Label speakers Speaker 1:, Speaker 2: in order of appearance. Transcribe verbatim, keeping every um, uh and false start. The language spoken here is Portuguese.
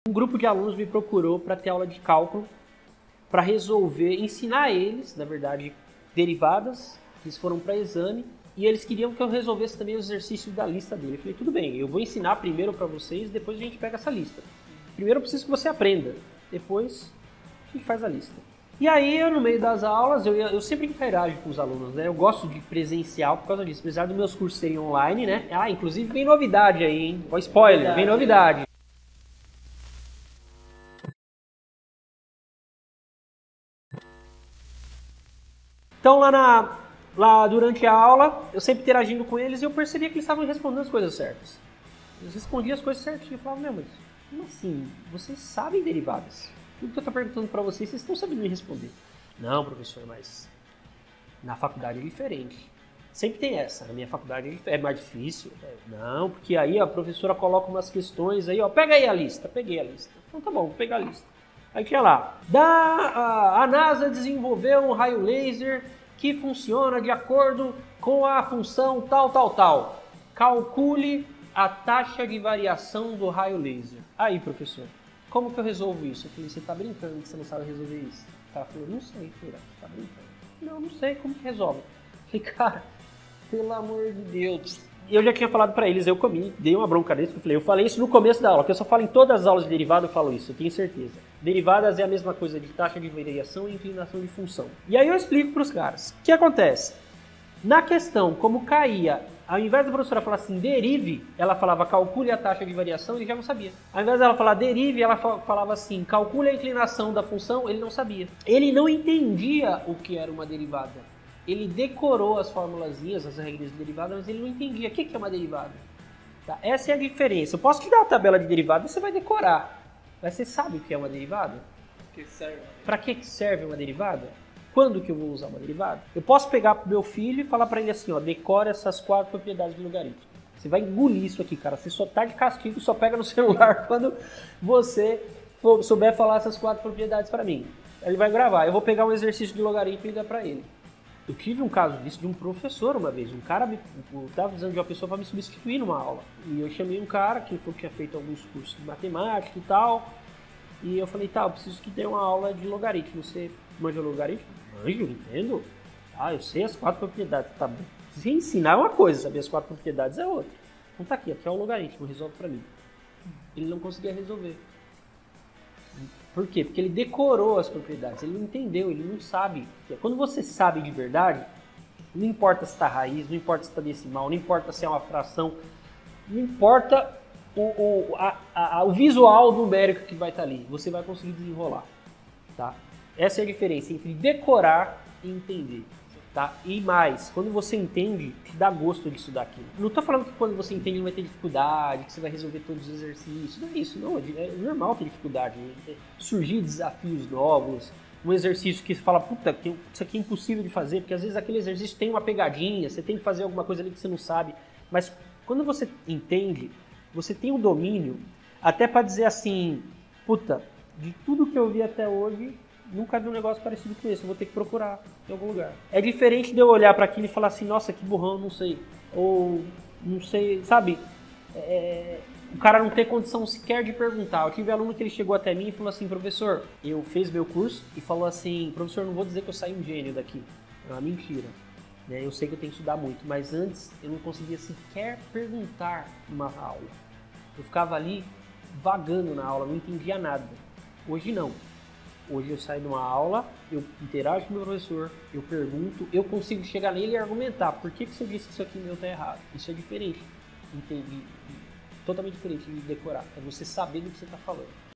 Speaker 1: Um grupo de alunos me procurou para ter aula de cálculo, para resolver, ensinar eles, na verdade, derivadas, eles foram para exame, e eles queriam que eu resolvesse também o exercício da lista dele. Eu falei, tudo bem, eu vou ensinar primeiro para vocês, depois a gente pega essa lista. Primeiro eu preciso que você aprenda, depois a gente faz a lista. E aí, eu, no meio das aulas, eu, eu sempre interajo com os alunos, né? Eu gosto de presencial por causa disso, apesar dos meus cursos serem online, né? Ah, inclusive vem novidade aí, hein? Ó, spoiler, vem novidade. Então, lá, na, lá durante a aula, eu sempre interagindo com eles e eu percebia que eles estavam respondendo as coisas certas. Eles respondiam as coisas certinho. Eu falava, meu, mas como assim? Vocês sabem derivadas. Tudo que eu estou perguntando para vocês, vocês estão sabendo me responder. Não, professor, mas na faculdade é diferente. Sempre tem essa. Na minha faculdade é mais difícil. Não, porque aí a professora coloca umas questões aí, ó. Pega aí a lista. Peguei a lista. Então tá bom, vou pegar a lista. Aí tinha lá. Da, a, a NASA desenvolveu um raio laser que funciona de acordo com a função tal, tal, tal. Calcule a taxa de variação do raio laser. Aí, professor. Como que eu resolvo isso? Eu falei, você tá brincando que você não sabe resolver isso? O cara falou, não sei, filha, você tá brincando. Não, não sei, como que resolve? Eu falei, cara, pelo amor de Deus. E eu já tinha falado pra eles, eu comi, dei uma bronca deles, eu falei, eu falei isso no começo da aula, que eu só falo em todas as aulas de derivada, eu falo isso, eu tenho certeza. Derivadas é a mesma coisa de taxa de variação e inclinação de função. E aí eu explico pros caras. O que acontece? Na questão, como caía, ao invés da professora falar assim, derive, ela falava calcule a taxa de variação, ele já não sabia. Ao invés dela falar derive, ela falava assim, calcule a inclinação da função, ele não sabia. Ele não entendia o que era uma derivada. Ele decorou as formulazinhas, as regras de derivada, mas ele não entendia o que é uma derivada. Tá? Essa é a diferença. Eu posso te dar a tabela de derivada e você vai decorar. Mas você sabe o que é uma derivada? Para que serve uma derivada? Quando que eu vou usar uma derivada? Eu posso pegar pro meu filho e falar para ele assim, ó, decora essas quatro propriedades do logaritmo. Você vai engolir isso aqui, cara. Você só tá de castigo, só pega no celular quando você for, souber falar essas quatro propriedades para mim. Ele vai gravar. Eu vou pegar um exercício de logaritmo e dar para ele. Eu tive um caso disso de um professor uma vez. Um cara, me, eu estava precisando de uma pessoa para me substituir numa aula. E eu chamei um cara que foi que tinha feito alguns cursos de matemática e tal. E eu falei, tá, eu preciso que dê uma aula de logaritmo. Você manja logaritmo? Manjo, entendo. Ah, eu sei as quatro propriedades. Tá bom. Se ensinar é uma coisa, saber as quatro propriedades é outra. Então tá aqui, aqui é o logaritmo, resolve para mim. Ele não conseguia resolver. Por quê? Porque ele decorou as propriedades, ele não entendeu, ele não sabe. Quando você sabe de verdade, não importa se está raiz, não importa se está decimal, não importa se é uma fração, não importa o, o, a, a, o visual numérico que vai estar ali, você vai conseguir desenrolar. Tá? Essa é a diferença entre decorar e entender. Tá? E mais, quando você entende, te dá gosto de estudar aquilo. Não estou falando que quando você entende não vai ter dificuldade, que você vai resolver todos os exercícios. Não é isso, não. É normal ter dificuldade. É surgir desafios novos, um exercício que você fala, puta, isso aqui é impossível de fazer, porque às vezes aquele exercício tem uma pegadinha, você tem que fazer alguma coisa ali que você não sabe. Mas quando você entende, você tem um domínio, até para dizer assim, puta, de tudo que eu vi até hoje, nunca vi um negócio parecido com esse, eu vou ter que procurar em algum lugar. É diferente de eu olhar para aquilo e falar assim, nossa, que burrão, não sei. Ou, não sei, sabe? É, o cara não ter condição sequer de perguntar. Eu tive um aluno que ele chegou até mim e falou assim, professor, eu fiz meu curso e falou assim, professor, não vou dizer que eu saí um gênio daqui. É uma mentira. Né? Eu sei que eu tenho que estudar muito, mas antes eu não conseguia sequer perguntar numa aula. Eu ficava ali vagando na aula, não entendia nada. Hoje não. Hoje eu saio de uma aula, eu interajo com o meu professor, eu pergunto, eu consigo chegar nele e argumentar. Por que, que você disse que isso aqui meu está errado? Isso é diferente. Entendi. Totalmente diferente de decorar. É você saber do que você está falando.